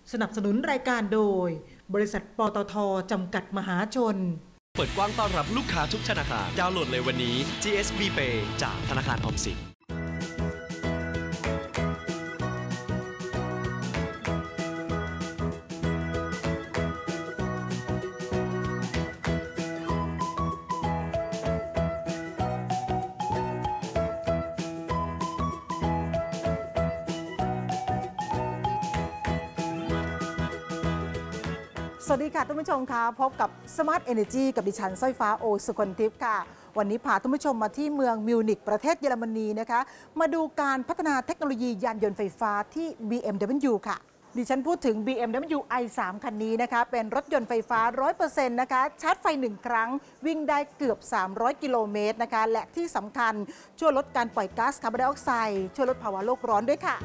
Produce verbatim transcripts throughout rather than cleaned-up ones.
สนับสนุนรายการโดยบริษัทปตท.จำกัดมหาชนเปิดกว้างต้อนรับลูกค้าทุกธนาคารดาวน์โหลดเลยวันนี้ จี เอส บี Pay จากธนาคารออมสินสวัสดีค่ะท่านผู้ชมค่ะพบกับ Smart Energy กับดิฉันสร้อยฟ้าโอสุคนทิพย์ค่ะวันนี้พาท่านผู้ชมมาที่เมืองมิวนิกประเทศเยอรมนีนะคะมาดูการพัฒนาเทคโนโลยียานยนต์ไฟฟ้าที่ บี เอ็ม ดับเบิลยู ค่ะดิฉันพูดถึง บี เอ็ม ดับเบิลยู ไอ ทรี คันนี้นะคะเป็นรถยนต์ไฟฟ้า ร้อยเปอร์เซ็นต์ นะคะชาร์จไฟหนึ่งครั้งวิ่งได้เกือบสามร้อยกิโลเมตรนะคะและที่สำคัญช่วยลดการปล่อยก๊าซคาร์บอนไดออกไซด์ช่วยลดภาวะโลกร้อนด้วยค่ะ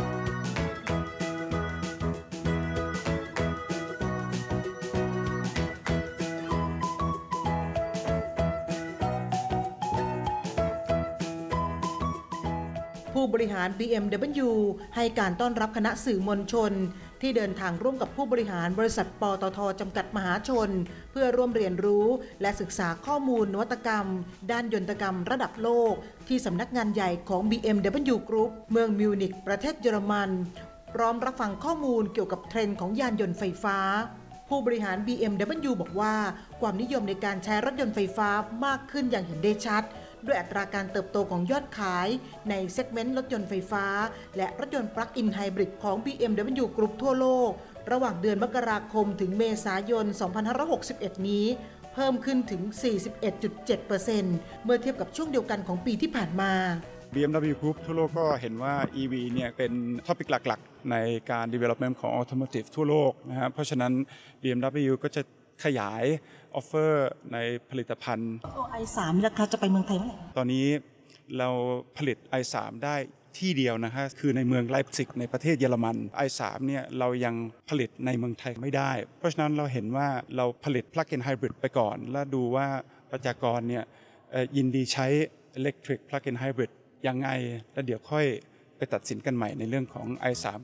ผู้บริหาร บี เอ็ม ดับเบิลยู ให้การต้อนรับคณะสื่อมวลชนที่เดินทางร่วมกับผู้บริหารบริษัทปตท.จำกัดมหาชนเพื่อร่วมเรียนรู้และศึกษาข้อมูลนวัตกรรมด้านยนตกรรมระดับโลกที่สำนักงานใหญ่ของ บี เอ็ม ดับเบิลยู Group เมืองมิวนิกประเทศเยอรมันพร้อมรับฟังข้อมูลเกี่ยวกับเทรนด์ของยานยนต์ไฟฟ้าผู้บริหาร บี เอ็ม ดับเบิลยู บอกว่าความนิยมในการใช้รถยนต์ไฟฟ้ามากขึ้นอย่างเห็นได้ชัดด้วยอัตราการเติบโตของยอดขายในเซกเมนต์รถยนต์ไฟฟ้าและรถยนต์ปลั๊กอินไฮบริดของ บี เอ็ม ดับเบิลยู Group ทั่วโลกระหว่างเดือนมกราคมถึงเมษายน สองพันห้าร้อยหกสิบเอ็ด นี้เพิ่มขึ้นถึง สี่สิบเอ็ดจุดเจ็ดเปอร์เซ็นต์ เมื่อเทียบกับช่วงเดียวกันของปีที่ผ่านมาบี เอ็ม ดับเบิลยู Group ทั่วโลกก็เห็นว่า อี วี เนี่ยเป็นท็อปิกหลักๆในการ development ของ automotive ทั่วโลกนะครับเพราะฉะนั้น บี เอ็ม ดับเบิลยู ก็จะขยายออฟเฟอร์ในผลิตภัณฑ์ไอ ทรี ราคาจะไปเมืองไทยไหมตอนนี้เราผลิต ไอ ทรี ได้ที่เดียวนะฮะคือในเมืองไลป์ซิกในประเทศเยอรมัน ไอ ทรี เนี่ยเรายังผลิตในเมืองไทยไม่ได้เพราะฉะนั้นเราเห็นว่าเราผลิต plug-in hybrid ไปก่อนแล้วดูว่าประชากรเนี่ยยินดีใช้ electric plug-in hybrid ยังไงแล้วเดี๋ยวค่อยไปตัดสินกันใหม่ในเรื่องของ ไอ ทรี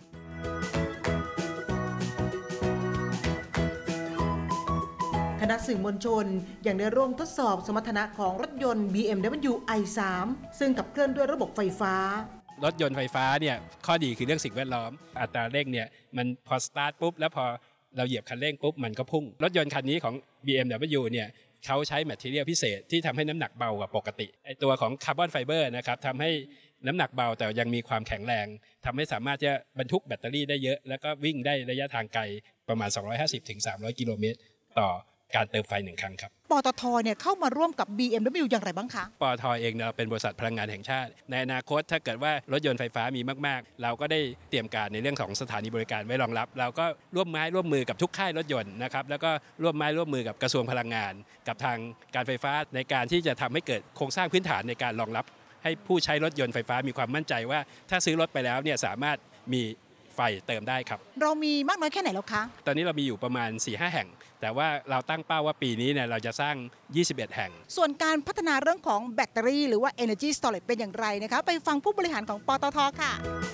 คณะสื่อมวลชนยังได้ร่วมทดสอบสมรรถนะของรถยนต์ บี เอ็ม ดับเบิลยู ไอ ทรี ซึ่งขับเคลื่อนด้วยระบบไฟฟ้ารถยนต์ไฟฟ้าเนี่ยข้อดีคือเรื่องสิ่งแวดล้อมอัตราเร่งเนี่ยมันพอสตาร์ทปุ๊บแล้วพอเราเหยียบคันเร่งปุ๊บมันก็พุ่งรถยนต์คันนี้ของ บี เอ็ม ดับเบิลยู เนี่ยเขาใช้แมททีเรียลพิเศษที่ทำให้น้ำหนักเบากว่าปกติไอตัวของคาร์บอนไฟเบอร์นะครับทำให้น้ำหนักเบาแต่ยังมีความแข็งแรงทำให้สามารถจะบรรทุกแบตเตอรี่ได้เยอะแล้วก็วิ่งได้ระยะทางไกลประมาณ สองร้อยห้าสิบถึงสามร้อย กิโลเมตรต่อการเติมไฟหนึ่งครั้งครับปตท.เนี่ยเข้ามาร่วมกับ บี เอ็ม ดับเบิลยู อย่างไรบ้างคะปตท.เองเราเป็นบริษัทพลังงานแห่งชาติในอนาคตถ้าเกิดว่ารถยนต์ไฟฟ้ามีมากๆเราก็ได้เตรียมการในเรื่องของสถานีบริการไว้รองรับเราก็ร่วมไม้ร่วมมือกับทุกค่ายรถยนต์นะครับแล้วก็ร่วมไม้ร่วมมือกับกระทรวงพลังงานกับทางการไฟฟ้าในการที่จะทำให้เกิดโครงสร้างพื้นฐานในการรองรับให้ผู้ใช้รถยนต์ไฟฟ้ามีความมั่นใจว่าถ้าซื้อรถไปแล้วเนี่ยสามารถมีไฟเติมได้ครับเรามีมากน้อยแค่ไหนแล้วคะตอนนี้เรามีอยู่ประมาณ สี่ห้า แห่งแต่ว่าเราตั้งเป้าว่าปีนี้เนี่ยเราจะสร้างยี่สิบเอ็ดแห่งส่วนการพัฒนาเรื่องของแบตเตอรี่หรือว่า Energy Storage เป็นอย่างไรนะคะไปฟังผู้บริหารของปตท.ค่ะ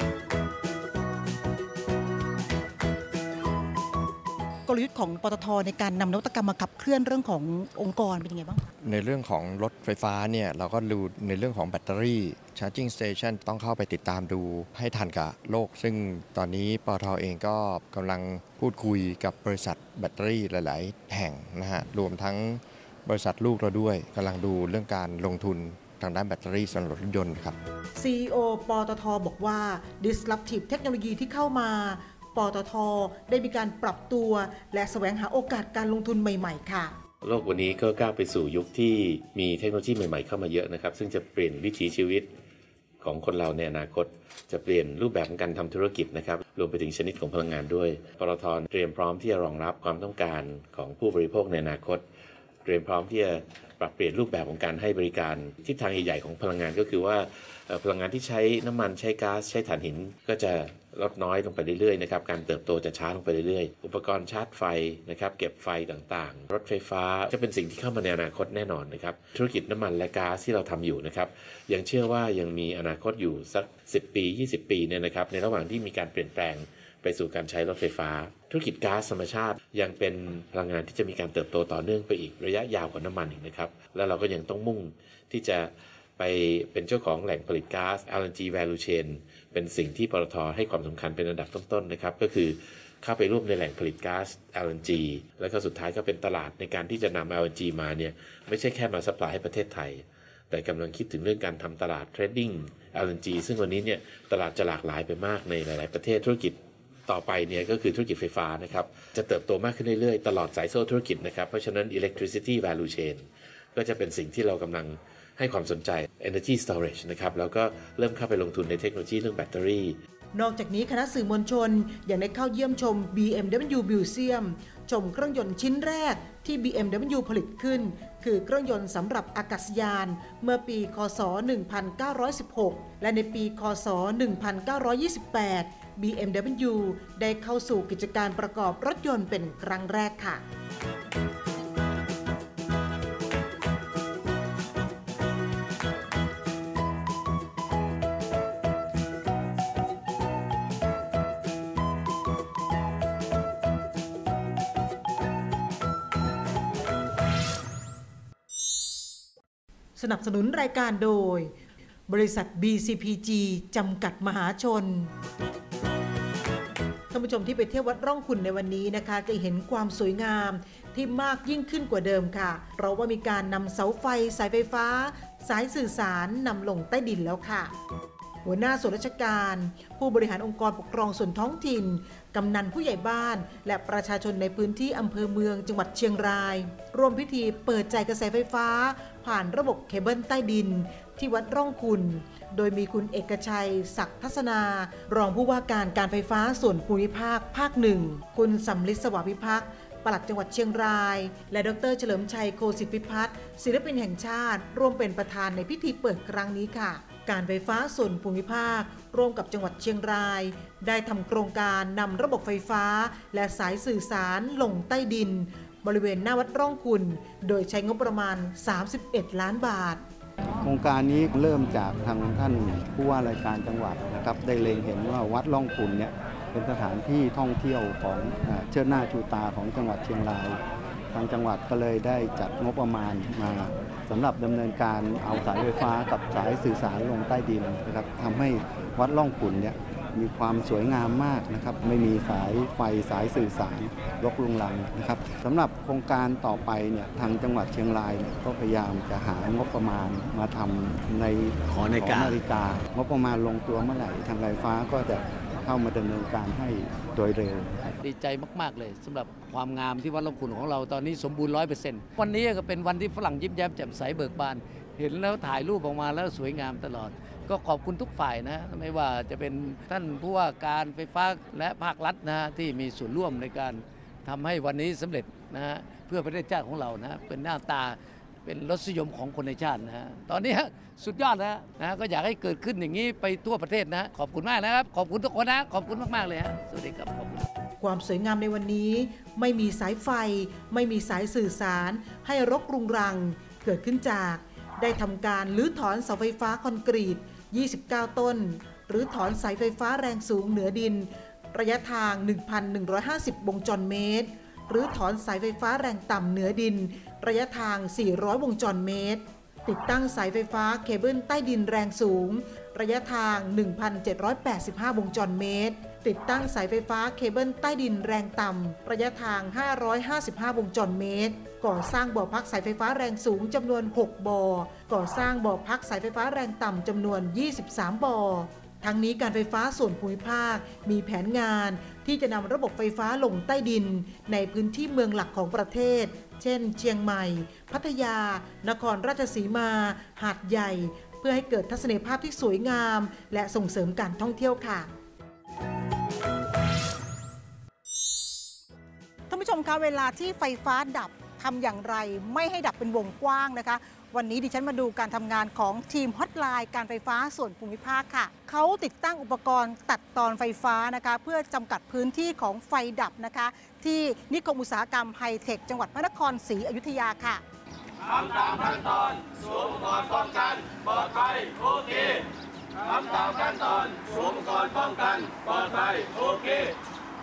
กลยุทธ์ของปตท.ในการนำนวัตกรรมมาขับเคลื่อนเรื่องขององค์กรเป็นยังไงบ้างในเรื่องของรถไฟฟ้าเนี่ยเราก็ดูในเรื่องของแบตเตอรี่ Charging Station ต้องเข้าไปติดตามดูให้ทันกับโลกซึ่งตอนนี้ปตท.เองก็กำลังพูดคุยกับบริษัทแบตเตอรี่หลายๆแห่งนะฮะรวมทั้งบริษัทลูกเราด้วยกำลังดูเรื่องการลงทุนทางด้านแบตเตอรี่สำหรับรถยนต์ครับซี อี โอ ปตท.บอกว่า disruptive เทคโนโลยีที่เข้ามาปตท.ได้มีการปรับตัวและแสวงหาโอกาสการลงทุนใหม่ๆค่ะโลกวันนี้ก็ก้าวไปสู่ยุคที่มีเทคโนโลยีใหม่ๆเข้ามาเยอะนะครับซึ่งจะเปลี่ยนวิถีชีวิตของคนเราในอนาคตจะเปลี่ยนรูปแบบของการทำธุรกิจนะครับรวมไปถึงชนิดของพลังงานด้วยปตท.เตรียมพร้อมที่จะรองรับความต้องการของผู้บริโภคในอนาคตเตรียมพร้อมที่จะปรับเปลี่ยนรูปแบบของการให้บริการทิศทางใหญ่ๆของพลังงานก็คือว่าพลังงานที่ใช้น้ำมันใช้ก๊าซใช้ถ่านหินก็จะลดน้อยลงไปเรื่อยๆนะครับการเติบโตจะช้าลงไปเรื่อยๆอุปกรณ์ชาร์จไฟนะครับเก็บไฟต่างๆรถไฟฟ้าจะเป็นสิ่งที่เข้ามาในอนาคตแน่นอนนะครับธุรกิจน้ำมันและก๊าซที่เราทำอยู่นะครับยังเชื่อว่ายังมีอนาคตอยู่สักสิบปียี่สิบปีเนี่ยนะครับในระหว่างที่มีการเปลี่ยนแปลงไปสู่การใช้รถไฟฟ้าธุรกิจก๊าซธรรมชาติยังเป็นพลังงานที่จะมีการเติบโตต่อเนื่องไปอีกระยะยาวกว่าน้ำมันอีกนะครับแล้วเราก็ยังต้องมุ่งที่จะไปเป็นเจ้าของแหล่งผลิตก๊าซ แอล เอ็น จี value chain เป็นสิ่งที่ปตท.ให้ความสำคัญเป็นอันดับต้นๆนะครับก็คือเข้าไปร่วมในแหล่งผลิตก๊าซ แอล เอ็น จี แล้วก็สุดท้ายก็เป็นตลาดในการที่จะนำ แอล เอ็น จี มาเนี่ยไม่ใช่แค่มาซัพพลายให้ประเทศไทยแต่กำลังคิดถึงเรื่องการทำตลาดเทรดดิ้ง แอล เอ็น จี ซึ่งวันนี้เนี่ยตลาดจะหลากหลายไปมากในหลายๆประเทศธุรกิจต่อไปเนี่ยก็คือธุรกิจไฟฟ้านะครับจะเติบโตมากขึ้นเรื่อยๆตลอดสายโซ่ธุรกิจนะครับเพราะฉะนั้น electricity value chain ก็จะเป็นสิ่งที่เรากำลังให้ความสนใจ energy storage นะครับแล้วก็เริ่มเข้าไปลงทุนในเทคโนโลยีเรื่องแบตเตอรี่นอกจากนี้คณะสื่อมวลชนยังได้เข้าเยี่ยมชม บี เอ็ม ดับเบิลยู Museum ชมเครื่องยนต์ชิ้นแรกที่ บี เอ็ม ดับเบิลยู ผลิตขึ้นคือเครื่องยนต์สำหรับอากาศยานเมื่อปีค.ศ. หนึ่งพันเก้าร้อยสิบหกและในปีค.ศ. หนึ่งพันเก้าร้อยยี่สิบแปด บี เอ็ม ดับเบิลยู ได้เข้าสู่กิจการประกอบรถยนต์เป็นครั้งแรกค่ะสนับสนุนรายการโดยบริษัท บี ซี พี จี จำกัดมหาชนท่านผู้ชมที่ไปเที่ยววัดร่องขุ่นในวันนี้นะคะจะเห็นความสวยงามที่มากยิ่งขึ้นกว่าเดิมค่ะเพราะว่ามีการนำเสาไฟสายไฟฟ้าสายสื่อสารนำลงใต้ดินแล้วค่ะหัวหน้าส่วนราชการผู้บริหารองค์กรปกครองส่วนท้องถิ่นกำนันผู้ใหญ่บ้านและประชาชนในพื้นที่อำเภอเมืองจังหวัดเชียงรายร่วมพิธีเปิดจ่ายกระแสไฟฟ้าผ่านระบบเคเบิลใต้ดินที่วัดร่องขุ่นโดยมีคุณเอกชัยศักดิ์ทัศนารองผู้ว่าการการไฟฟ้าส่วนภูมิภาคภาคหนึ่งคุณสำลิดสวัสดิ์พิพักษ์ปลัดจังหวัดเชียงรายและดรเฉลิมชัยโคสิทธิพิพัฒน์ศิลปินแห่งชาติร่วมเป็นประธานในพิธีเปิดครั้งนี้ค่ะการไฟฟ้าส่วนภูมิภาคร่วมกับจังหวัดเชียงรายได้ทำโครงการนำระบบไฟฟ้าและสายสื่อสารลงใต้ดินบริเวณหน้าวัดร่องขุ่นโดยใช้งบประมาณสามสิบเอ็ดล้านบาทโครงการนี้เริ่มจากทางท่านผู้ว่าราชการจังหวัดนะครับได้เล็งเห็นว่าวัดร่องขุ่นเนี่ยเป็นสถานที่ท่องเที่ยวของเชิดหน้าชูตาของจังหวัดเชียงรายทางจังหวัดก็เลยได้จัดงบประมาณมาสำหรับดำเนินการเอาสายไฟฟ้ากับสายสื่อสารลงใต้ดินนะครับทำให้วัดร่องขุ่นเนี่ยมีความสวยงามมากนะครับไม่มีสายไฟสายสื่อสารรกรุงรังนะครับสำหรับโครงการต่อไปเนี่ยทางจังหวัดเชียงรายเนี่ยก็พยายามจะหางบประมาณมาทำในขอนาฬิกางบประมาณลงตัวเมื่อไหร่ทางไฟฟ้าก็จะเข้ามาดำเนินการให้โดยเร็วดีใจมากๆเลยสำหรับความงามที่วัดร่องขุ่นของเราตอนนี้สมบูรณ์ ร้อยเปอร์เซ็นต์ วันนี้ก็เป็นวันที่ฝรั่งยิ้มแย้มแจ่มใสเบิกบานเห็นแล้วถ่ายรูปออกมาแล้วสวยงามตลอดก็ขอบคุณทุกฝ่ายนะไม่ว่าจะเป็นท่านผู้ว่าการไฟฟ้าและภาครัฐนะที่มีส่วนร่วมในการทำให้วันนี้สำเร็จนะเพื่อประเทศชาติของเรานะเป็นหน้าตาเป็นรสนิยมของคนในชาตินะฮะตอนนี้สุดยอดแล้วนะก็อยากให้เกิดขึ้นอย่างนี้ไปทั่วประเทศนะขอบคุณมากนะครับขอบคุณทุกคนนะขอบคุณมากๆเลยฮะสวัสดีครับขอบคุณความสวยงามในวันนี้ไม่มีสายไฟไม่มีสายสื่อสารให้รกรุงรังเกิดขึ้นจากได้ทำการรื้อถอนเสาไฟฟ้าคอนกรีตยี่สิบเก้าต้นหรือถอนสายไฟฟ้าแรงสูงเหนือดินระยะทาง หนึ่งพันหนึ่งร้อยห้าสิบ วงจรเมตรหรือถอนสายไฟฟ้าแรงต่ำเหนือดินระยะทางสี่ร้อยวงจรเมตรติดตั้งสายไฟฟ้าเคเบิลใต้ดินแรงสูงระยะทาง หนึ่งพันเจ็ดร้อยแปดสิบห้า วงจรเมตรติดตั้งสายไฟฟ้าเคเบิลใต้ดินแรงต่ำระยะทางห้าร้อยห้าสิบห้าวงจรเมตรก่อสร้างบ่อพักสายไฟฟ้าแรงสูงจำนวนหกบ่อก่อสร้างบ่อพักสายไฟฟ้าแรงต่ำจำนวนยี่สิบสามบ่อทั้งนี้การไฟฟ้าส่วนภูมิภาคมีแผนงานที่จะนำระบบไฟฟ้าลงใต้ดินในพื้นที่เมืองหลักของประเทศเช่นเชียงใหม่พัทยานครราชสีมาหาดใหญ่เพื่อให้เกิดทัศนียภาพที่สวยงามและส่งเสริมการท่องเที่ยวค่ะท่านผู้ชมคะเวลาที่ไฟฟ้าดับทำอย่างไรไม่ให้ดับเป็นวงกว้างนะคะวันนี้ดิฉันมาดูการทำงานของทีมฮอตไลน์การไฟฟ้าส่วนภูมิภาคค่ะเขาติดตั้งอุปกรณ์ตัดตอนไฟฟ้านะคะเพื่อจำกัดพื้นที่ของไฟดับนะคะที่นิคมอุตสาหกรรมไฮเทคจังหวัดพระนครศรีอยุธยาค่ะทำตามขั้นตอนสวมอุปกรณ์ป้องกันปลอดภัยโอเคทำตามขั้นตอนสวมอุปกรณ์ป้องกันปลอดภัยโอเค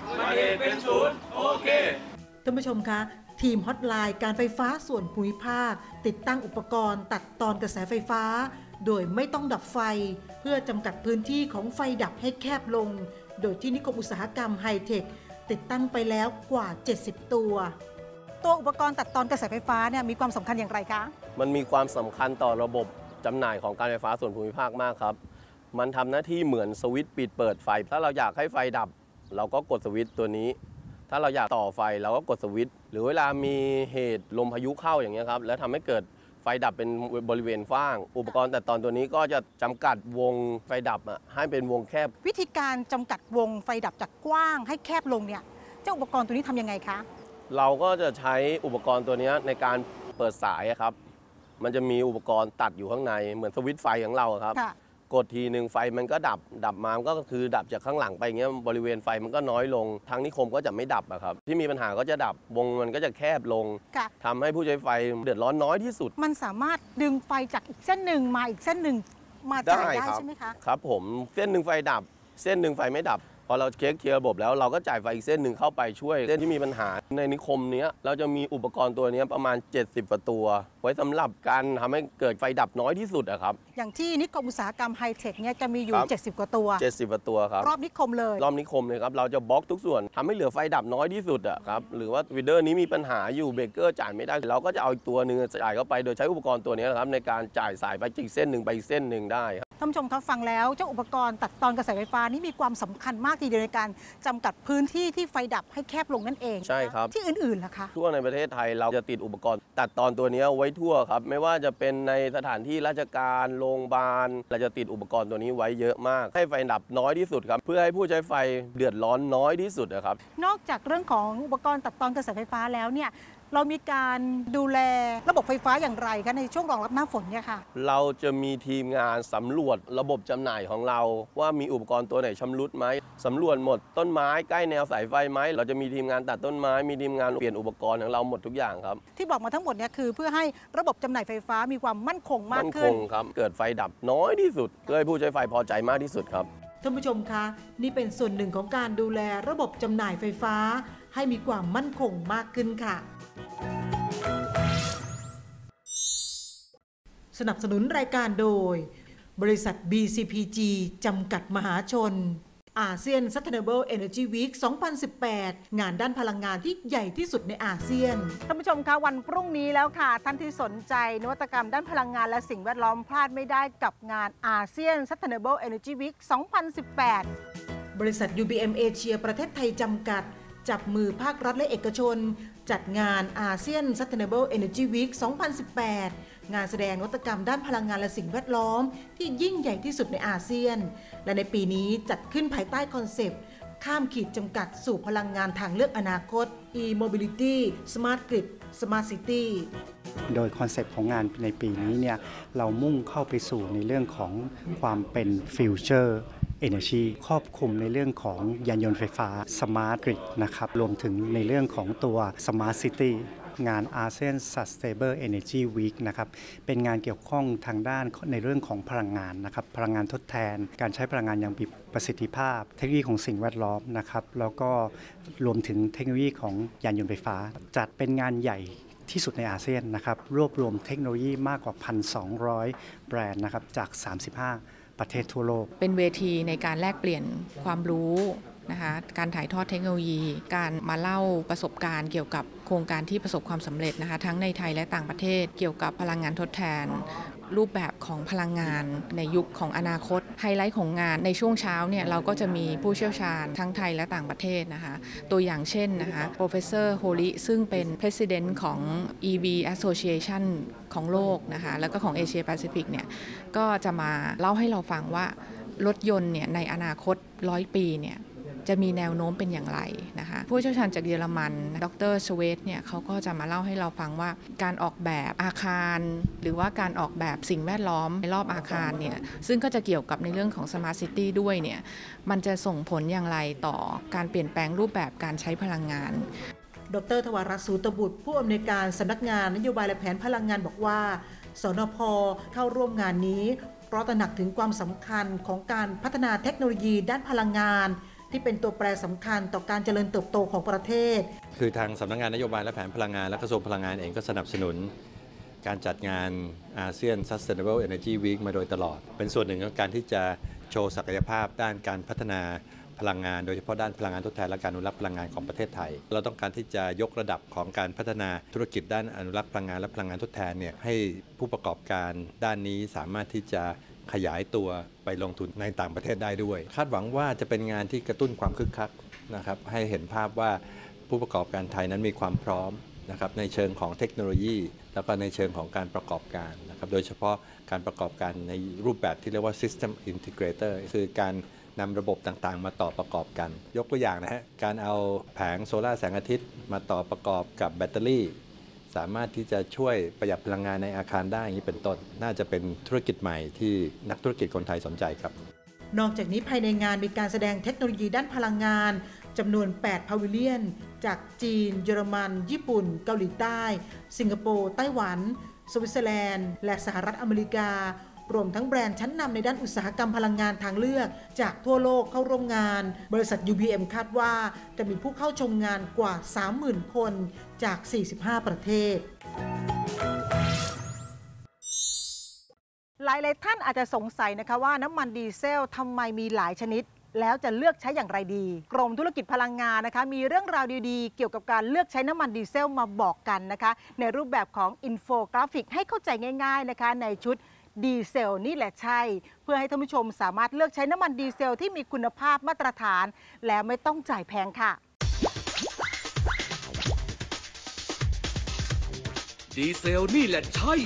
ประเด็นเป็นศูนย์โอเคท่านผู้ชมคะทีมฮอตไลน์การไฟฟ้าส่วนภูมิภาคติดตั้งอุปกรณ์ตัดตอนกระแสไฟฟ้าโดยไม่ต้องดับไฟเพื่อจำกัดพื้นที่ของไฟดับให้แคบลงโดยที่นิคมอุตสาหกรรมไฮเทคติดตั้งไปแล้วกว่าเจ็ดสิบตัวตัวอุปกรณ์ตัดตอนกระแสไฟฟ้าเนี่ยมีความสำคัญอย่างไรคะมันมีความสำคัญต่อระบบจำหน่ายของการไฟฟ้าส่วนภูมิภาคมากครับมันทำหน้าที่เหมือนสวิตช์ปิดเปิดไฟถ้าเราอยากให้ไฟดับเราก็กดสวิตช์ตัวนี้ถ้าเราอยากต่อไฟเราก็กดสวิตช์หรือเวลามีเหตุลมพายุเข้าอย่างเงี้ยครับแล้วทำให้เกิดไฟดับเป็นบริเวณฟ้างอุปกรณ์ตัดตอนตัวนี้ก็จะจำกัดวงไฟดับให้เป็นวงแคบวิธีการจำกัดวงไฟดับจากกว้างให้แคบลงเนี่ยเจ้าอุปกรณ์ตัวนี้ทำยังไงคะเราก็จะใช้อุปกรณ์ตัวนี้ในการเปิดสายครับมันจะมีอุปกรณ์ตัดอยู่ข้างในเหมือนสวิตช์ไฟของเราครับกดทีหนึ่งไฟมันก็ดับดับมาก็คือดับจากข้างหลังไปอย่างเงี้ยบริเวณไฟมันก็น้อยลงทางนิคมก็จะไม่ดับอะครับที่มีปัญหาก็จะดับวงมันก็จะแคบลงทำให้ผู้ใช้ไฟเดือดร้อนน้อยที่สุดมันสามารถดึงไฟจากอีกเส้นหนึ่งมาอีกเส้นหนึ่งมาจ่ายได้ใช่ไหมคะครับผมเส้นหนึ่งไฟดับเส้นหนึ่งไฟไม่ดับพอเราเช็คเคลียร์ระบบแล้วเราก็จ่ายไฟอีกเส้นหนึ่งเข้าไปช่วยเส้นที่มีปัญหาในนิคมนี้เราจะมีอุปกรณ์ตัวนี้ประมาณเจ็ดสิบตัวไว้สำหรับการทำให้เกิดไฟดับน้อยที่สุดอะครับอย่างที่นิคมอุตสาหกรรมไฮเทคเนี่ยจะมีอยู่เจ็ดสิบกว่าตัวเจ็ดสิบกว่าตัวครับรอบนิคมเลยรอบนิคมเลยครับเราจะบล็อกทุกส่วนทำให้เหลือไฟดับน้อยที่สุดอะครับหรือว่าวีเดอร์นี้มีปัญหาอยู่เบรกเกอร์จ่ายไม่ได้เราก็จะเอาอีกตัวหนึ่งจ่ายเข้าไปโดยใช้อุปกรณ์ตัวนี้ครับในการจ่ายสายไปอีกเส้นหนึ่งไปอีกเส้นหนึ่งได้ท่านผู้ชมครับฟังแล้วเจ้าอุปกรณ์ตัดตอนกระแสไฟฟ้านี่มีความสำคัญมากทีเดียวในการจำกัดพื้นที่ที่ไฟดับให้แคบลงนั่นเองใช่ครับที่อื่นๆล่ะคะทั่วในประเทศไทยเราจะติดอุปกรณ์ตัดตอนตัวนี้ไว้ทั่วครับไม่ว่าจะเป็นในสถานที่ราชการโรงพยาบาลเราจะติดอุปกรณ์ตัวนี้ไว้เยอะมากให้ไฟดับน้อยที่สุดครับเพื่อให้ผู้ใช้ไฟเดือดร้อนน้อยที่สุดนะครับนอกจากเรื่องของอุปกรณ์ตัดตอนกระแสไฟฟ้าแล้วเนี่ยเรามีการดูแลระบบไฟฟ้าอย่างไรคะในช่วงรองรับหน้าฝนเนี่ยค่ะเราจะมีทีมงานสำรวจระบบจำหน่ายของเราว่ามีอุปกรณ์ตัวไหนชำรุดไหมสำรวจหมดต้นไม้ใกล้แนวสายไฟไหมเราจะมีทีมงานตัดต้นไม้มีทีมงานเปลี่ยนอุปกรณ์ของเราหมดทุกอย่างครับที่บอกมาทั้งหมดเนี่ยคือเพื่อให้ระบบจำหน่ายไฟฟ้ามีความมั่นคงมากขึ้นมั่นคงครับเกิดไฟดับน้อยที่สุดเพื่อให้ผู้ใช้ไฟพอใจมากที่สุดครับท่านผู้ชมคะนี่เป็นส่วนหนึ่งของการดูแลระบบจำหน่ายไฟฟ้าให้มีความมั่นคงมากขึ้นค่ะสนับสนุนรายการโดยบริษัท บี ซี พี จี จำกัดมหาชนอาเซียน Sustainable Energy Week สองพันสิบแปด งานด้านพลังงานที่ใหญ่ที่สุดในอาเซียนท่านผู้ชมคะวันพรุ่งนี้แล้วค่ะท่านที่สนใจนวัตกรรมด้านพลังงานและสิ่งแวดล้อมพลาดไม่ได้กับงานอาเซียน Sustainable Energy Week สองพันสิบแปดบริษัท ยู บี เอ็ม เอเชียประเทศไทยจำกัดจับมือภาครัฐและเอกชนจัดงานอาเซียน Sustainable Energy Week สองพันสิบแปด งานแสดงนวัตกรรมด้านพลังงานและสิ่งแวดล้อมที่ยิ่งใหญ่ที่สุดในอาเซียนและในปีนี้จัดขึ้นภายใต้คอนเซปต์ข้ามขีดจำกัดสู่พลังงานทางเลือกอนาคต e-mobility smart grid smart city โดยคอนเซปต์ของงานในปีนี้เนี่ยเรามุ่งเข้าไปสู่ในเรื่องของความเป็น future Energy ครอบคลุมในเรื่องของยานยนต์ไฟฟ้า Smart Grid นะครับรวมถึงในเรื่องของตัว Smart City งาน อาเซียน Sustainable Energy Week นะครับเป็นงานเกี่ยวข้องทางด้านในเรื่องของพลังงานนะครับพลังงานทดแทนการใช้พลังงานอย่างมีประสิทธิภาพเทคโนโลยีของสิ่งแวดล้อมนะครับแล้วก็รวมถึงเทคโนโลยีของยานยนต์ไฟฟ้าจัดเป็นงานใหญ่ที่สุดในอาเซียนนะครับรวบรวมเทคโนโลยีมากกว่า หนึ่งพันสองร้อย แบรนด์นะครับจากสามสิบห้าประเทศทั่วโลกเป็นเวทีในการแลกเปลี่ยนความรู้นะคะการถ่ายทอดเทคโนโลยีการมาเล่าประสบการณ์เกี่ยวกับโครงการที่ประสบความสำเร็จนะคะทั้งในไทยและต่างประเทศเกี่ยวกับพลังงานทดแทนรูปแบบของพลังงานในยุคของอนาคตไฮไลท์ของงานในช่วงเช้าเนี่ยเราก็จะมีผู้เชี่ยวชาญทั้งไทยและต่างประเทศนะคะตัวอย่างเช่นนะคะ Professor Holi ซึ่งเป็น President ของ อี วี Association ของโลกนะคะแล้วก็ของ Asia Pacific เนี่ยก็จะมาเล่าให้เราฟังว่ารถยนต์เนี่ยในอนาคตร้อยปีเนี่ยจะมีแนวโน้มเป็นอย่างไรนะคะผู้เชี่ยวชาญจากเยอรมันดร.สเวตเนี่ยเขาก็จะมาเล่าให้เราฟังว่าการออกแบบอาคารหรือว่าการออกแบบสิ่งแวดล้อมในรอบอาคารเนี่ยซึ่งก็จะเกี่ยวกับในเรื่องของ Smart City ด้วยเนี่ยมันจะส่งผลอย่างไรต่อการเปลี่ยนแปลงรูปแบบการใช้พลังงานดร.ทวารัตน์ สูตบุตรผู้อำนวยการสำนักงานนโยบายและแผนพลังงานบอกว่าสนพ.เข้าร่วมงานนี้เพราะตระหนักถึงความสำคัญของการพัฒนาเทคโนโลยีด้านพลังงานที่เป็นตัวแปรสำคัญต่อการเจริญเติบโตของประเทศคือทางสำนักงานนโยบายและแผนพลังงานและกระทรวงพลังงานเองก็สนับสนุนการจัดงานอาเซียน Sustainable Energy Week มาโดยตลอดเป็นส่วนหนึ่งของการที่จะโชว์ศักยภาพด้านการพัฒนาพลังงานโดยเฉพาะด้านพลังงานทดแทนและการอนุรักษ์พลังงานของประเทศไทยเราต้องการที่จะยกระดับของการพัฒนาธุรกิจด้านอนุรักษ์พลังงานและพลังงานทดแทนเนี่ยให้ผู้ประกอบการด้านนี้สามารถที่จะขยายตัวไปลงทุนในต่างประเทศได้ด้วยคาดหวังว่าจะเป็นงานที่กระตุ้นความคึกคักนะครับให้เห็นภาพว่าผู้ประกอบการไทยนั้นมีความพร้อมนะครับในเชิงของเทคโนโลยีแล้วก็ในเชิงของการประกอบการนะครับโดยเฉพาะการประกอบการในรูปแบบที่เรียกว่า System Integrator คือการนำระบบต่างๆมาต่อประกอบกันยกตัวอย่างนะฮะการเอาแผงโซลาร์แสงอาทิตย์มาต่อประกอบกับแบตเตอรี่สามารถที่จะช่วยประหยัดพลังงานในอาคารได้อย่างนี้เป็นต้นน่าจะเป็นธุรกิจใหม่ที่นักธุรกิจคนไทยสนใจครับนอกจากนี้ภายในงานมีการแสดงเทคโนโลยีด้านพลังงานจำนวนแปดพาวิเลียนจากจีนเยอรมันญี่ปุ่นเกาหลีใต้สิงคโปร์ไต้หวันสวิตเซอร์แลนด์และสหรัฐอเมริการวมทั้งแบรนด์ชั้นนำในด้านอุตสาหกรรมพลังงานทางเลือกจากทั่วโลกเข้าร่วมงานบริษัท ยู บี เอ็ม คาดว่าจะมีผู้เข้าชมงานกว่า สามหมื่น คนจาก สี่สิบห้า ประเทศหลายๆท่านอาจจะสงสัยนะคะว่าน้ำมันดีเซลทำไมมีหลายชนิดแล้วจะเลือกใช้อย่างไรดีกรมธุรกิจพลังงานนะคะมีเรื่องราวดีๆเกี่ยวกับการเลือกใช้น้ำมันดีเซลมาบอกกันนะคะในรูปแบบของอินโฟกราฟิกให้เข้าใจง่ายๆนะคะในชุดดีเซลนี่แหละใช่เพื่อให้ท่านผู้ชมสามารถเลือกใช้น้ำมันดีเซลที่มีคุณภาพมาตรฐานและไม่ต้องจ่ายแพงค่ะดีเซลนี่แหละใช่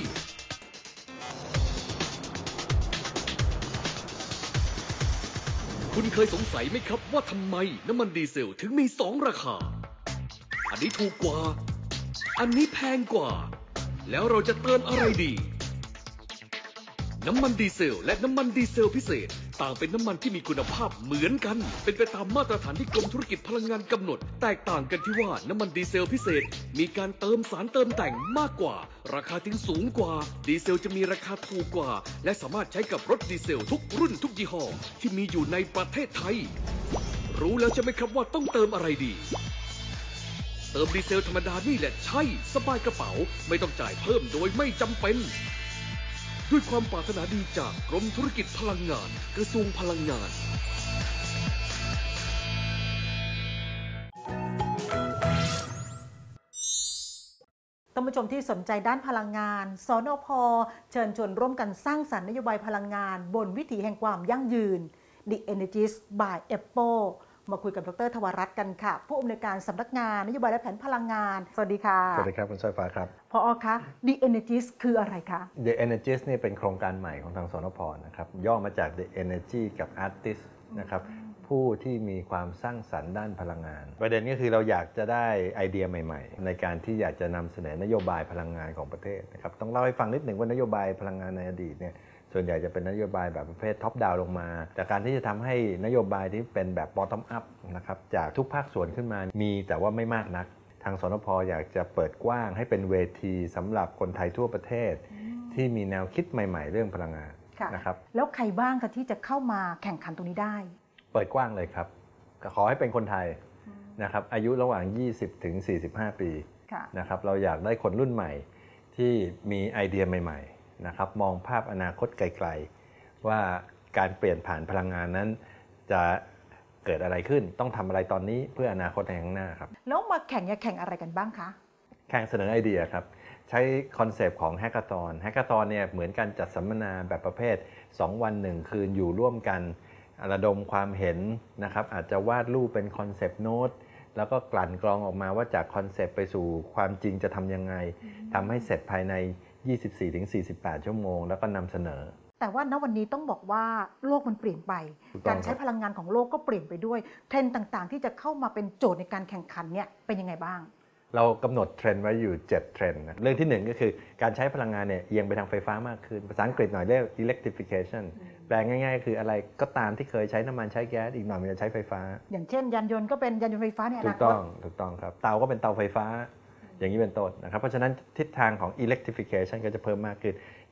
คุณเคยสงสัยไหมครับว่าทำไมน้ำมันดีเซลถึงมีสองราคาอันนี้ถูกกว่าอันนี้แพงกว่าแล้วเราจะเติมอะไรดีน้ำมันดีเซลและน้ำมันดีเซลพิเศษต่างเป็นน้ำมันที่มีคุณภาพเหมือนกันเป็นไปตามมาตรฐานที่กรมธุรกิจพลังงานกำหนดแตกต่างกันที่ว่าน้ำมันดีเซลพิเศษมีการเติมสารเติมแต่งมากกว่าราคาถึงสูงกว่าดีเซลจะมีราคาถูกกว่าและสามารถใช้กับรถดีเซลทุกรุ่นทุกยี่ห้อที่มีอยู่ในประเทศไทยรู้แล้วใช่ไหมครับว่าต้องเติมอะไรดีเติมดีเซลธรรมดานี่แหละใช่สบายกระเป๋าไม่ต้องจ่ายเพิ่มโดยไม่จำเป็นด้วยความปรารถนาดีจากกรมธุรกิจพลังงานกระทรวงพลังงานท่านผู้ชมที่สนใจด้านพลังงานสนพ.เชิญชวนร่วมกันสร้างสรรค์นโยบายพลังงานบนวิถีแห่งความยั่งยืน The Energies by Apple มาคุยกับดร.ธวรัตน์กันค่ะผู้อำนวยการสำนักงานนโยบายและแผนพลังงานสวัสดีค่ะสวัสดีครับคุณสายฟ้าครับผอ.คะ The Energies คืออะไรคะ The Energies นี่เป็นโครงการใหม่ของทางสนพ.นะครับย่อมาจาก The Energy กับ Artist นะครับผู้ที่มีความสร้างสรรค์ด้านพลังงานประเด็นก็คือเราอยากจะได้ไอเดียใหม่ๆในการที่อยากจะนำเสนอนโยบายพลังงานของประเทศนะครับต้องเล่าให้ฟังนิดหนึ่งว่านโยบายพลังงานในอดีตเนี่ยส่วนใหญ่จะเป็นนโยบายแบบประเภทท็อปดาวน์ลงมาแต่การที่จะทำให้นโยบายที่เป็นแบบบอททอมอัพนะครับจากทุกภาคส่วนขึ้นมามีแต่ว่าไม่มากนักทางสนพ.อยากจะเปิดกว้างให้เป็นเวทีสำหรับคนไทยทั่วประเทศที่มีแนวคิดใหม่ๆเรื่องพลังงานนะครับแล้วใครบ้างคะที่จะเข้ามาแข่งขันตรงนี้ได้เปิดกว้างเลยครับขอให้เป็นคนไทยนะครับอายุระหว่างยี่สิบถึงสี่สิบห้าปีนะครับเราอยากได้คนรุ่นใหม่ที่มีไอเดียใหม่ๆนะครับมองภาพอนาคตไกลๆว่าการเปลี่ยนผ่านพลังงานนั้นจะเกิดอะไรขึ้นต้องทำอะไรตอนนี้เพื่ออนาคตในข้างหน้าครับแล้วมาแข่งจะแข่งอะไรกันบ้างคะแข่งเสนอไอเดียครับใช้คอนเซปต์ของแฮกเกอร์ทอนแฮกเกอร์ทอนเนี่ยเหมือนการจัดสัมมนาแบบประเภทสองวันหนึ่งคืนอยู่ร่วมกันระดมความเห็นนะครับอาจจะวาดรูปเป็นคอนเซปต์โน้ตแล้วก็กลั่นกรองออกมาว่าจากคอนเซปต์ไปสู่ความจริงจะทำยังไงทำให้เสร็จภายใน ยี่สิบสี่ถึงสี่สิบแปด ชั่วโมงแล้วก็นำเสนอแต่ว่าณวันนี้ต้องบอกว่าโลกมันเปลี่ยนไปการใช้พลังงานของโลกก็เปลี่ยนไปด้วยเทรนด์ต่างๆที่จะเข้ามาเป็นโจทย์ในการแข่งขันเนี่ยเป็นยังไงบ้างเรากำหนดเทรนด์ไว้อยู่เจ็ดเทรนด์นะเรื่องที่หนึ่งก็คือการใช้พลังงานเนี่ยเอียงไปทางไฟฟ้ามากขึ้นภาษาอังกฤษหน่อยเรียก electrification แปลง่ายๆคืออะไรก็ตามที่เคยใช้น้ำมันใช้แก๊สอีกหน่อยมันจะใช้ไฟฟ้าอย่างเช่นยานยนต์ก็เป็นยานยนต์ไฟฟ้าในอนาคตถูกต้องถูกต้องครับเตาก็เป็นเตาไฟฟ้าอย่างนี้เป็นต้นนะครับเพราะฉะนั้นทิศทางของ electrification ก็จะเพิ่มมากขึ้น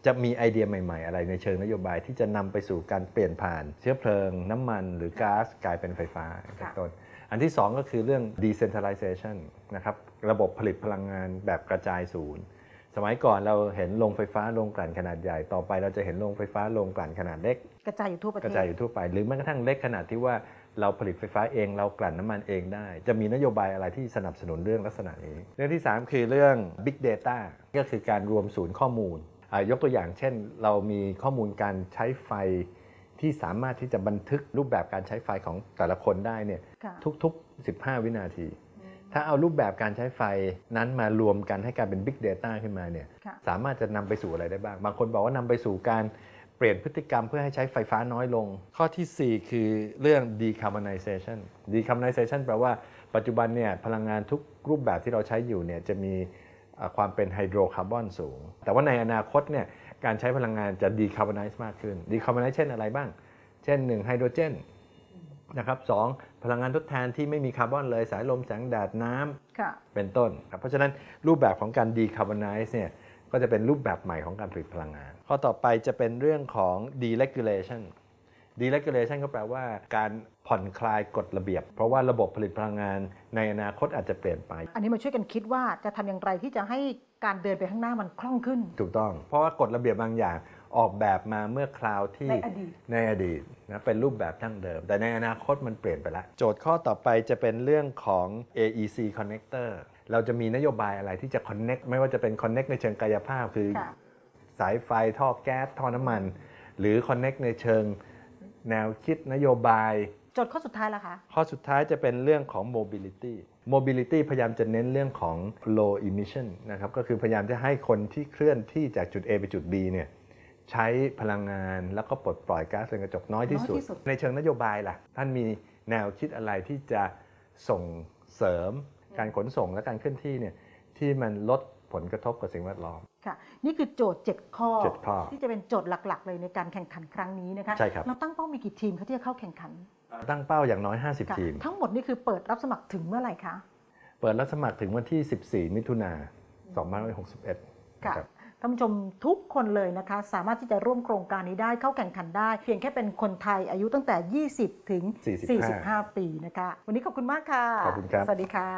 จะมีไอเดียใหม่ๆอะไรในเชิงนโยบายที่จะนำไปสู่การเปลี่ยนผ่านเชื้อเพลิงน้ำมันหรือก๊าซกลายเป็นไฟฟ้าเป็นต้นอันที่สองก็คือเรื่อง decentralization นะครับระบบผลิตพลังงานแบบกระจายศูนย์สมัยก่อนเราเห็นโรงไฟฟ้าโรงกลั่นขนาดใหญ่ต่อไปเราจะเห็นโรงไฟฟ้าโรงกลั่นขนาดเล็กกระจายอยู่ทั่วประเทศกระจายอยู่ทั่วไปหรือแม้กระทั่งเล็กขนาดที่ว่าเราผลิตไฟฟ้าเองเรากลั่นน้ำมันเองได้จะมีนโยบายอะไรที่สนับสนุนเรื่องลักษณะนี้เรื่องที่สามคือเรื่อง Big Data ก็คือการรวมศูนย์ข้อมูลยกตัวอย่างเช่นเรามีข้อมูลการใช้ไฟที่สามารถที่จะบันทึกรูปแบบการใช้ไฟของแต่ละคนได้เนี่ยทุกๆสิบห้าวินาทีถ้าเอารูปแบบการใช้ไฟนั้นมารวมกันให้กลายเป็น Big Data ขึ้นมาเนี่ยสามารถจะนำไปสู่อะไรได้บ้างบางคนบอกว่านำไปสู่การเปลี่ยนพฤติกรรมเพื่อให้ใช้ไฟฟ้าน้อยลงข้อที่สี่คือเรื่อง decarbonization decarbonization แปลว่าปัจจุบันเนี่ยพลังงานทุกรูปแบบที่เราใช้อยู่เนี่ยจะมีความเป็นไฮโดรคาร์บอนสูงแต่ว่าในอนาคตเนี่ยการใช้พลังงานจะ decarbonize มากขึ้น decarbonize เช่นอะไรบ้างเช่นหนึ่งไฮโดรเจนนะครับสองพลังงานทดแทนที่ไม่มีคาร์บอนเลยสายลมแสงแดดน้ำเป็นต้นครับเพราะฉะนั้นรูปแบบของการ decarbonize เนี่ยก็จะเป็นรูปแบบใหม่ของการผลิตพลังงานข้อต่อไปจะเป็นเรื่องของ deregulation deregulation ก็แปลว่าการผ่อนคลายกฎระเบียบเพราะว่าระบบผลิตพลังงานในอนาคตอาจจะเปลี่ยนไปอันนี้มาช่วยกันคิดว่าจะทำอย่างไรที่จะให้การเดินไปข้างหน้ามันคล่องขึ้นถูกต้องเพราะว่ากฎระเบียบบางอย่างออกแบบมาเมื่อคราวที่ในอดีตในอดีตนะเป็นรูปแบบดั้งเดิมแต่ในอนาคตมันเปลี่ยนไปแล้วโจทย์ข้อต่อไปจะเป็นเรื่องของ เอ อี ซี connector เราจะมีนโยบายอะไรที่จะ connect ไม่ว่าจะเป็น connect ในเชิงกายภาพคือสายไฟท่อแก๊สท่อน้ำมันหรือ connect ในเชิงแนวคิดนโยบายโจทย์ข้อสุดท้ายล่ะคะข้อสุดท้ายจะเป็นเรื่องของ mobility mobility พยายามจะเน้นเรื่องของ low emission นะครับก็คือพยายามจะให้คนที่เคลื่อนที่จากจุด A ไปจุด B เนี่ยใช้พลังงานแล้วก็ปลดปล่อยก๊าซเรือนกระจกน้อยที่สุดในเชิงนโยบายล่ะท่านมีแนวคิดอะไรที่จะส่งเสริมการขนส่งและการเคลื่อนที่เนี่ยที่มันลดผลกระทบกับสิ่งแวดล้อมค่ะนี่คือโจทย์เจ็ดข้อเจ็ดข้อที่จะเป็นโจทย์หลักๆเลยในการแข่งขันครั้งนี้นะคะใช่ครับเราตั้งเป้ามีกี่ทีมที่จะเข้าแข่งขันตั้งเป้าอย่างน้อยห้าสิบทีมทั้งหมดนี่คือเปิดรับสมัครถึงเมื่อไหร่คะเปิดรับสมัครถึงวันที่สิบสี่มิถุนายนสองพันห้าร้อยหกสิบเอ็ดค่ะท่านผู้ชมทุกคนเลยนะคะสามารถที่จะร่วมโครงการนี้ได้เข้าแข่งขันได้เพียงแค่เป็นคนไทยอายุตั้งแต่ยี่สิบถึงสี่สิบห้าปีนะคะวันนี้ขอบคุณมากค่ะขอบคุณครับสวัสดีค่ะ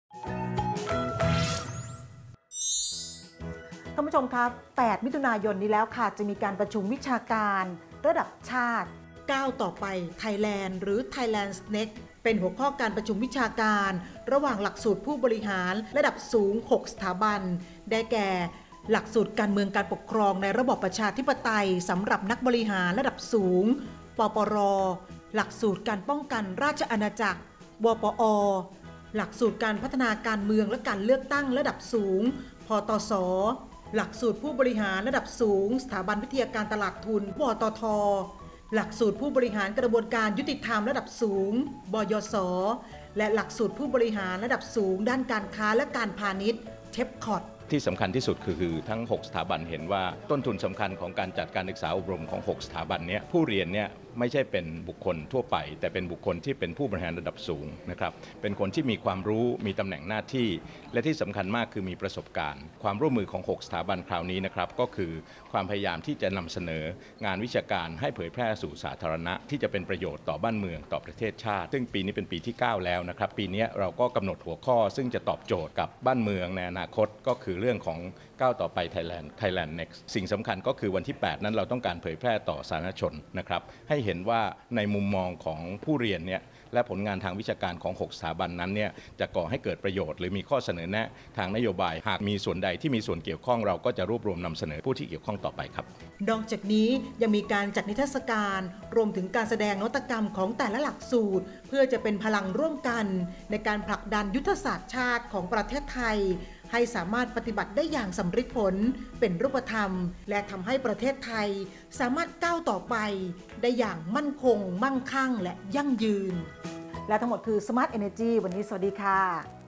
ท่านผู้ชมครับแปดมิถุนายนนี้แล้วค่ะจะมีการประชุมวิชาการระดับชาติก้าวต่อไป Thailand หรือ Thailand Next เป็นหัวข้อการประชุมวิชาการระหว่างหลักสูตรผู้บริหารระดับสูงหกสถาบันได้แก่หลักสูตรการเมืองการปกครองในระบอบประชาธิปไตยสำหรับนักบริหารระดับสูงปปร.หลักสูตรการป้องกันราชอาณาจักรวปอ.หลักสูตรการพัฒนาการเมืองและการเลือกตั้งระดับสูงพตส.หลักสูตรผู้บริหารระดับสูงสถาบันวิทยาการตลาดทุนปตท.หลักสูตรผู้บริหารกระบวนการยุติธรรมระดับสูงบยส.และหลักสูตรผู้บริหารระดับสูงด้านการค้าและการพาณิชย์เทปคอร์ดที่สำคัญที่สุดคือคือทั้งหกสถาบันเห็นว่าต้นทุนสำคัญของการจัดการศึกษาอบรมของหกสถาบันนี้ผู้เรียนเนี่ยไม่ใช่เป็นบุคคลทั่วไปแต่เป็นบุคคลที่เป็นผู้บริหารระดับสูงนะครับเป็นคนที่มีความรู้มีตำแหน่งหน้าที่และที่สำคัญมากคือมีประสบการณ์ความร่วมมือของหกสถาบันคราวนี้นะครับก็คือความพยายามที่จะนำเสนองานวิชาการให้เผยแพร่สู่สาธารณะที่จะเป็นประโยชน์ต่อบ้านเมืองต่อประเทศชาติซึ่งปีนี้เป็นปีที่เก้าแล้วนะครับปีนี้เราก็กำหนดหัวข้อซึ่งจะตอบโจทย์กับบ้านเมืองในอนาคตก็คือเรื่องของก้าวต่อไป Thailand Thailand Next สิ่งสำคัญก็คือวันที่แปดนั้นเราต้องการเผยแพร่ต่อสาธารณชนนะครับให้เห็นว่าในมุมมองของผู้เรียนเนี่ยและผลงานทางวิชาการของหกสถาบันนั้นเนี่ยจะก่อให้เกิดประโยชน์หรือมีข้อเสนอแนะทางนโยบายหากมีส่วนใดที่มีส่วนเกี่ยวข้องเราก็จะรวบรวมนำเสนอผู้ที่เกี่ยวข้องต่อไปครับนอกจากนี้ยังมีการจัดนิทรรศการรวมถึงการแสดงนวัตกรรมของแต่ละหลักสูตรเพื่อจะเป็นพลังร่วมกันในการผลักดันยุทธศาสตร์ชาติของประเทศไทยให้สามารถปฏิบัติได้อย่างสำเร็จผลเป็นรูปธรรมและทำให้ประเทศไทยสามารถก้าวต่อไปได้อย่างมั่นคงมั่งคั่งและยั่งยืนและทั้งหมดคือ Smart Energy วันนี้สวัสดีค่ะ